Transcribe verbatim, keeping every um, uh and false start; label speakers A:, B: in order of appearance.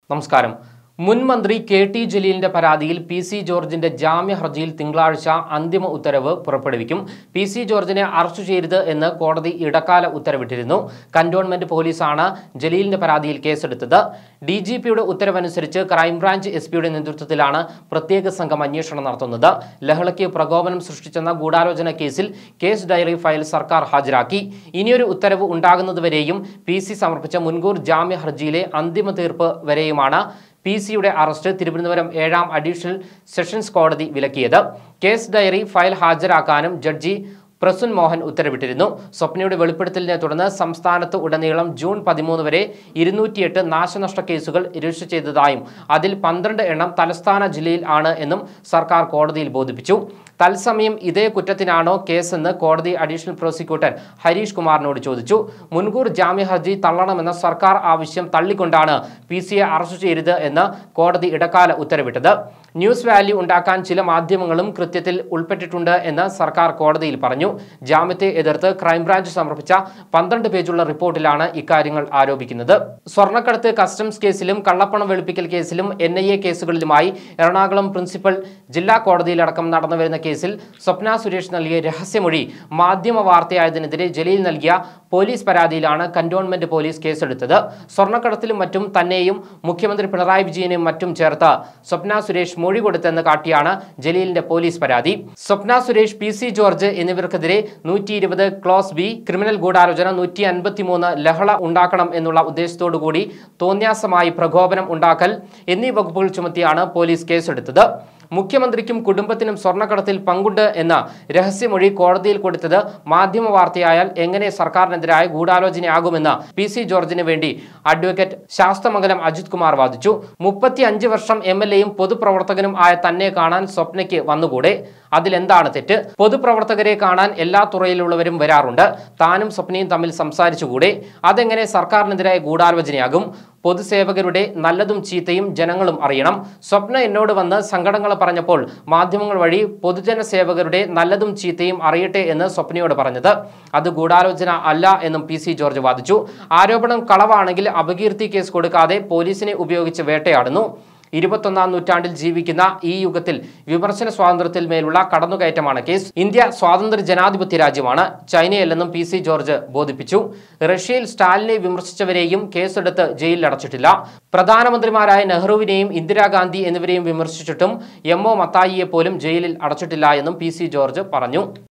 A: നമസ്കാരം. മുൻ മന്ത്രി കെ ടി ജലീലിന്റെ പരാതിയിൽ പി സി ജോർജിന്റെ ജാമ്യ ഹർജിയിൽ തിങ്കളാഴ്ച അന്തിമ ഉത്തരവ് പുറപ്പെടുവിക്കും. പി സി ജോർജിനെ അറസ്റ്റ് ചെയ്യരുത് എന്ന് കോടതി ഇടക്കാല ഉത്തരവിട്ടിരുന്നു. കന്റോൺമെന്റ് പോലീസാണ് ജലീലിന്റെ പരാതിയിൽ കേസെടുത്തത്. ഡി ജി പിയുടെ ഉത്തരവനുസരിച്ച് ക്രൈംബ്രാഞ്ച് എസ് പിയുടെ നേതൃത്വത്തിലാണ് പ്രത്യേക സംഘം അന്വേഷണം നടത്തുന്നത്. ലഹളയ്ക്ക് പ്രകോപനം സൃഷ്ടിച്ചെന്ന ഗൂഢാലോചന കേസിൽ കേസ് ഡയറി ഫയൽ സർക്കാർ ഹാജരാക്കി. ഇനിയൊരു ഉത്തരവ് ഉണ്ടാകുന്നതുവരെയും പി സി സമർപ്പിച്ച മുൻകൂർ ജാമ്യ ഹർജിയിലെ അന്തിമ തീർപ്പ് വരെയുമാണ് പി സിയുടെ അറസ്റ്റ് തിരുവനന്തപുരം ഏഴാം അഡീഷണൽ സെഷൻസ് കോടതി വിലക്കിയത്. കേസ് ഡയറി ഫയൽ ഹാജരാക്കാനും ജഡ്ജി പ്രസുൻ മോഹൻ ഉത്തരവിട്ടിരുന്നു. സ്വപ്നയുടെ വെളിപ്പെടുത്തലിനെ തുടർന്ന് സംസ്ഥാനത്ത് ഉടനീളം ജൂൺ പതിമൂന്ന് വരെ ഇരുന്നൂറ്റിയെട്ട് നാശനഷ്ട കേസുകൾ രജിസ്റ്റർ ചെയ്തതായും അതിൽ പന്ത്രണ്ട് എണ്ണം തലസ്ഥാന ജില്ലയിൽ ആണ് എന്നും സർക്കാർ കോടതിയിൽ ബോധിപ്പിച്ചു. തത്സമയം ഇതേ കുറ്റത്തിനാണോ കേസെന്ന് കോടതി അഡീഷണൽ പ്രോസിക്യൂട്ടർ ഹരീഷ് കുമാറിനോട് ചോദിച്ചു. മുൻകൂർ ജാമ്യ ഹർജി തള്ളണമെന്ന സർക്കാർ ആവശ്യം തള്ളിക്കൊണ്ടാണ് പി സിയെ അറസ്റ്റ് ചെയ്യരുത് എന്ന് കോടതി ഇടക്കാല ഉത്തരവിട്ടത്. ന്യൂസ് വാല്യൂ ഉണ്ടാക്കാൻ ചില മാധ്യമങ്ങളും കൃത്യത്തിൽ ഉൾപ്പെട്ടിട്ടുണ്ട് എന്ന് സർക്കാർ കോടതിയിൽ പറഞ്ഞു. ജാമ്യത്തെ എതിർത്ത് ക്രൈംബ്രാഞ്ച് സമർപ്പിച്ച പന്ത്രണ്ട് പേജുള്ള റിപ്പോർട്ടിലാണ് ഇക്കാര്യങ്ങൾ ആരോപിക്കുന്നത്. സ്വർണ്ണക്കടത്ത്, കസ്റ്റംസ് കേസിലും കള്ളപ്പണം വെളുപ്പിക്കൽ കേസിലും എൻ ഐ എ കേസുകളിലുമായി എറണാകുളം പ്രിൻസിപ്പൽ ജില്ലാ കോടതിയിലടക്കം നടന്നുവരുന്ന കേസിൽ സ്വപ്ന സുരേഷ് നൽകിയ രഹസ്യമൊഴി മാധ്യമ വാർത്തയായതിനെതിരെ ജലീൽ നൽകിയ പോലീസ് പരാതിയിലാണ് കന്റോൺമെന്റ് പോലീസ് കേസെടുത്തത്. സ്വർണ്ണക്കടത്തിലും മറ്റും തന്നെയും മുഖ്യമന്ത്രി പിണറായി വിജയനെയും മറ്റും ചേർത്ത് സ്വപ്ന സുരേഷ് മൊഴി കൊടുത്തെന്ന് കാട്ടിയാണ് ജലീലിന്റെ പോലീസ് പരാതി. സ്വപ്ന സുരേഷ്, പി സി ജോർജ് എന്നിവർക്കെതിരെ നൂറ്റി ഇരുപത് ക്ലോസ് ബി ക്രിമിനൽ ഗൂഢാലോചന, നൂറ്റി അൻപത്തി മൂന്ന് ലഹള ഉണ്ടാക്കണം എന്നുള്ള ഉദ്ദേശത്തോടു കൂടി തോന്യാസമായി പ്രകോപനം ഉണ്ടാക്കൽ എന്നീ വകുപ്പുകൾ ചുമത്തിയാണ് പോലീസ് കേസെടുത്തത്. മുഖ്യമന്ത്രിക്കും കുടുംബത്തിനും സ്വർണ്ണക്കടത്തിൽ പങ്കുണ്ട് എന്ന രഹസ്യമൊഴി കോടതിയിൽ കൊടുത്തത് മാധ്യമ വാർത്തയായാൽ എങ്ങനെ സർക്കാരിനെതിരായ ഗൂഢാലോചനയാകുമെന്ന് പി സി ജോർജിന് വേണ്ടി അഡ്വക്കേറ്റ് ശാസ്തമംഗലം അജിത് കുമാർ വാദിച്ചു. മുപ്പത്തി അഞ്ച് വർഷം എം എൽ എയും പൊതുപ്രവർത്തകനും ആയ തന്നെ കാണാൻ സ്വപ്നയ്ക്ക് വന്നുകൂടെ? അതിലെന്താണ് തെറ്റ്? പൊതുപ്രവർത്തകരെ കാണാൻ എല്ലാ തുറയിലുള്ളവരും വരാറുണ്ട്. താനും സ്വപ്നയും തമ്മിൽ സംസാരിച്ചുകൂടെ? അതെങ്ങനെ സർക്കാരിനെതിരായ ഗൂഢാലോചനയാകും? പൊതുസേവകരുടെ നല്ലതും ചീത്തയും ജനങ്ങളും അറിയണം. സ്വപ്ന എന്നോട് വന്ന് സങ്കടങ്ങൾ പറഞ്ഞപ്പോൾ മാധ്യമങ്ങൾ വഴി പൊതുജന സേവകരുടെ നല്ലതും ചീത്തയും അറിയട്ടെ എന്ന് സ്വപ്നയോട് പറഞ്ഞത്. അത് ഗൂഢാലോചന അല്ല എന്നും പി സി ജോർജ് വാദിച്ചു. ആരോപണം കളവാണെങ്കിൽ അപകീർത്തി കേസ് കൊടുക്കാതെ പോലീസിനെ ഉപയോഗിച്ച് വേട്ടയാടുന്നു. ഇരുപത്തൊന്നാം നൂറ്റാണ്ടിൽ ജീവിക്കുന്ന ഈ യുഗത്തിൽ വിമർശന സ്വാതന്ത്ര്യത്തിൽ മേലുള്ള കടന്നുകയറ്റമാണ് കേസ്. ഇന്ത്യ സ്വാതന്ത്ര്യ ജനാധിപത്യ രാജ്യമാണ്, ചൈനയല്ലെന്നും പി സി ജോർജ് ബോധിപ്പിച്ചു. റഷ്യയിൽ സ്റ്റാലിനെ വിമർശിച്ചവരെയും കേസെടുത്ത് ജയിലിൽ അടച്ചിട്ടില്ല. പ്രധാനമന്ത്രിമാരായ നെഹ്റുവിനെയും ഇന്ദിരാഗാന്ധി എന്നിവരെയും വിമർശിച്ചിട്ടും എം ഒ മത്തായിയെ പോലും ജയിലിൽ അടച്ചിട്ടില്ല എന്നും പി സി ജോർജ് പറഞ്ഞു.